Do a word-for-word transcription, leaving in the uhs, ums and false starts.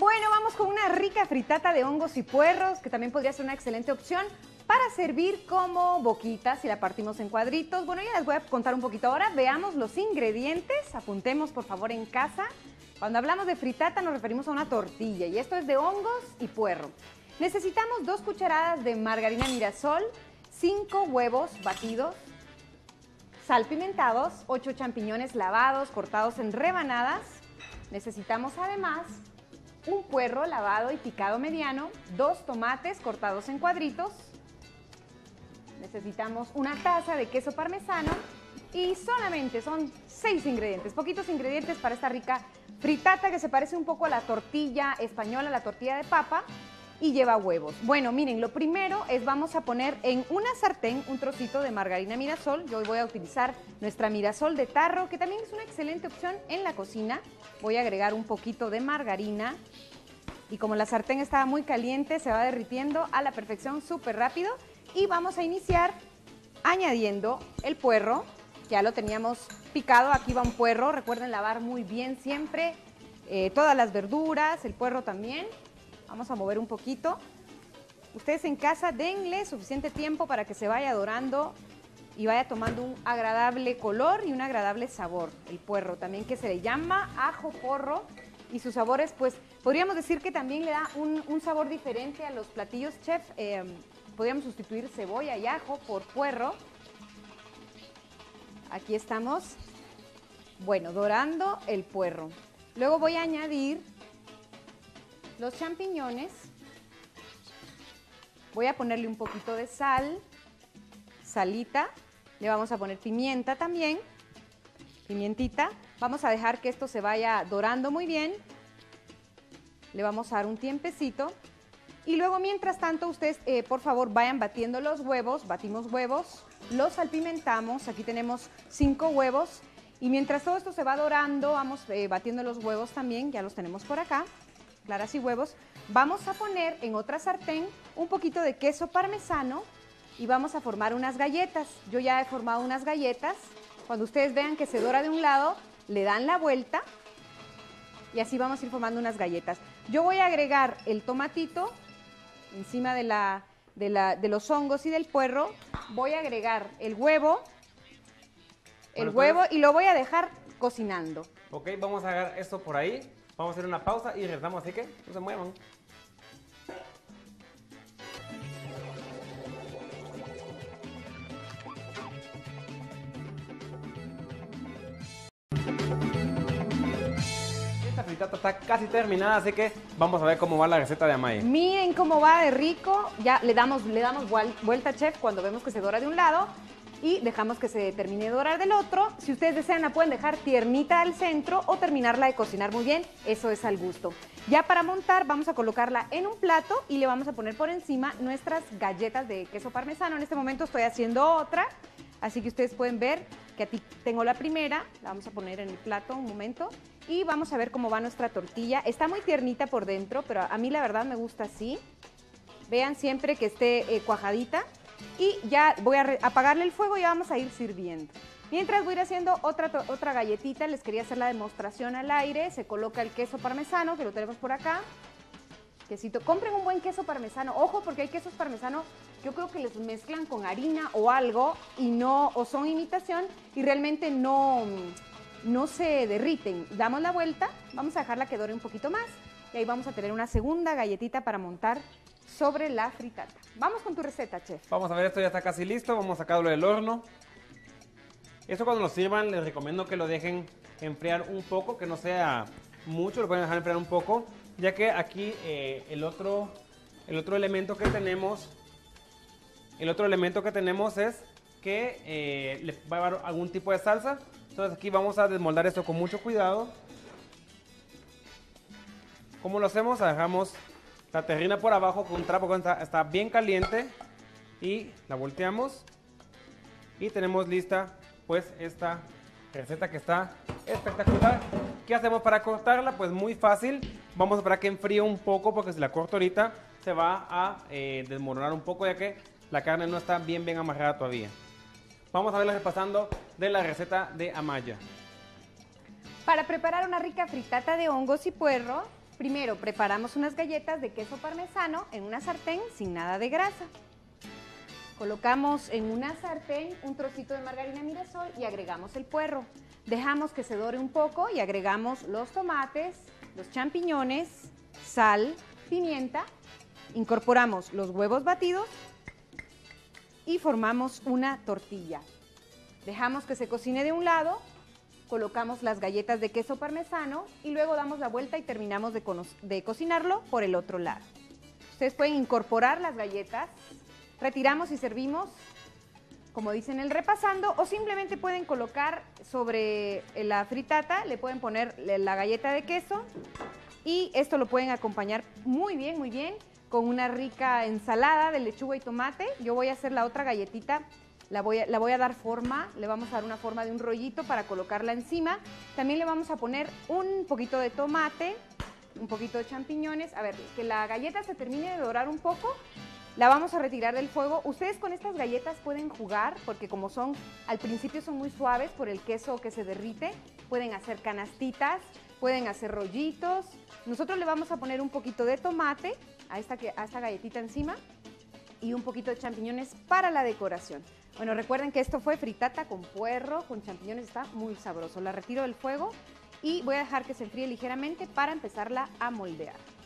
Bueno, vamos con una rica fritata de hongos y puerros, que también podría ser una excelente opción para servir como boquitas si la partimos en cuadritos. Bueno, ya les voy a contar un poquito ahora. Veamos los ingredientes, apuntemos por favor en casa. Cuando hablamos de fritata nos referimos a una tortilla y esto es de hongos y puerro. Necesitamos dos cucharadas de margarina Mirasol, cinco huevos batidos, sal pimentados, ocho champiñones lavados, cortados en rebanadas. Necesitamos además un puerro lavado y picado mediano, dos tomates cortados en cuadritos. Necesitamos una taza de queso parmesano y solamente son seis ingredientes, poquitos ingredientes para esta rica fritata que se parece un poco a la tortilla española, la tortilla de papa, y lleva huevos. Bueno, miren, lo primero es vamos a poner en una sartén un trocito de margarina Mirasol. Yo hoy voy a utilizar nuestra Mirasol de tarro, que también es una excelente opción en la cocina. Voy a agregar un poquito de margarina y como la sartén estaba muy caliente, se va derritiendo a la perfección súper rápido. Y vamos a iniciar añadiendo el puerro, ya lo teníamos picado, aquí va un puerro. Recuerden lavar muy bien siempre eh, todas las verduras, el puerro también. Vamos a mover un poquito. Ustedes en casa denle suficiente tiempo para que se vaya dorando y vaya tomando un agradable color y un agradable sabor. El puerro también, que se le llama ajo porro, y sus sabores, pues podríamos decir que también le da un, un sabor diferente a los platillos, chef. Eh, podríamos sustituir cebolla y ajo por puerro. Aquí estamos, bueno, dorando el puerro. Luego voy a añadir los champiñones, voy a ponerle un poquito de sal, salita, le vamos a poner pimienta también, pimientita. Vamos a dejar que esto se vaya dorando muy bien, le vamos a dar un tiempecito y luego mientras tanto ustedes eh, por favor vayan batiendo los huevos, batimos huevos, los salpimentamos, aquí tenemos cinco huevos y mientras todo esto se va dorando vamos eh, batiendo los huevos también, ya los tenemos por acá. Claras y huevos, vamos a poner en otra sartén un poquito de queso parmesano y vamos a formar unas galletas. Yo ya he formado unas galletas. Cuando ustedes vean que se dora de un lado, le dan la vuelta y así vamos a ir formando unas galletas. Yo voy a agregar el tomatito encima de, la, de, la, de los hongos y del puerro. Voy a agregar el huevo, el bueno, huevo y lo voy a dejar cocinando. Ok, vamos a agarrar esto por ahí. Vamos a hacer una pausa y regresamos, así que no se muevan. Esta fritata está casi terminada, así que vamos a ver cómo va la receta de Amaya. Miren cómo va de rico. Ya le damos, le damos vuelta, chef, cuando vemos que se dora de un lado y dejamos que se termine de dorar del otro. Si ustedes desean, la pueden dejar tiernita al centro o terminarla de cocinar muy bien. Eso es al gusto. Ya para montar vamos a colocarla en un plato y le vamos a poner por encima nuestras galletas de queso parmesano. En este momento estoy haciendo otra, así que ustedes pueden ver que aquí tengo la primera. La vamos a poner en el plato un momento y vamos a ver cómo va nuestra tortilla. Está muy tiernita por dentro, pero a mí la verdad me gusta así. Vean siempre que esté eh, cuajadita. Y ya voy a apagarle el fuego y vamos a ir sirviendo. Mientras voy a ir haciendo otra, otra galletita, les quería hacer la demostración al aire. Se coloca el queso parmesano, que lo tenemos por acá. Quesito. Compren un buen queso parmesano. Ojo, porque hay quesos parmesanos, yo creo que les mezclan con harina o algo y no, o son imitación y realmente no, no se derriten. Damos la vuelta, vamos a dejarla que dore un poquito más y ahí vamos a tener una segunda galletita para montar sobre la fritata. Vamos con tu receta, chef. Vamos a ver, esto ya está casi listo. Vamos a sacarlo del horno. Esto cuando lo sirvan les recomiendo que lo dejen enfriar un poco, que no sea mucho, lo pueden dejar enfriar un poco, ya que aquí eh, el, otro, el otro elemento que tenemos, el otro elemento que tenemos es que eh, le va a dar algún tipo de salsa. Entonces aquí vamos a desmoldar esto con mucho cuidado. ¿Cómo lo hacemos? Dejamos la terrina por abajo con un trapo que está, está bien caliente y la volteamos y tenemos lista pues esta receta que está espectacular. ¿Qué hacemos para cortarla? Pues muy fácil. Vamos a esperar que enfríe un poco porque si la corto ahorita se va a eh, desmoronar un poco ya que la carne no está bien bien amarrada todavía. Vamos a verla repasando de la receta de Amaya. Para preparar una rica fritata de hongos y puerro, Primero preparamos unas galletas de queso parmesano en una sartén sin nada de grasa. Colocamos en una sartén un trocito de margarina Mirasol y agregamos el puerro. Dejamos que se dore un poco y agregamos los tomates, los champiñones, sal, pimienta. Incorporamos los huevos batidos y formamos una tortilla. Dejamos que se cocine de un lado, colocamos las galletas de queso parmesano y luego damos la vuelta y terminamos de, de cocinarlo por el otro lado. Ustedes pueden incorporar las galletas, retiramos y servimos, como dicen el repasando, o simplemente pueden colocar sobre la fritata, le pueden poner la galleta de queso y esto lo pueden acompañar muy bien, muy bien, con una rica ensalada de lechuga y tomate. Yo voy a hacer la otra galletita, la voy a, la voy a dar forma, le vamos a dar una forma de un rollito para colocarla encima. También le vamos a poner un poquito de tomate, un poquito de champiñones. A ver, que la galleta se termine de dorar un poco, la vamos a retirar del fuego. Ustedes con estas galletas pueden jugar, porque como son, al principio son muy suaves por el queso que se derrite, pueden hacer canastitas, pueden hacer rollitos. Nosotros le vamos a poner un poquito de tomate a esta, a esta galletita encima y un poquito de champiñones para la decoración. Bueno, recuerden que esto fue fritata con puerro, con champiñones, está muy sabroso. La retiro del fuego y voy a dejar que se enfríe ligeramente para empezarla a moldear.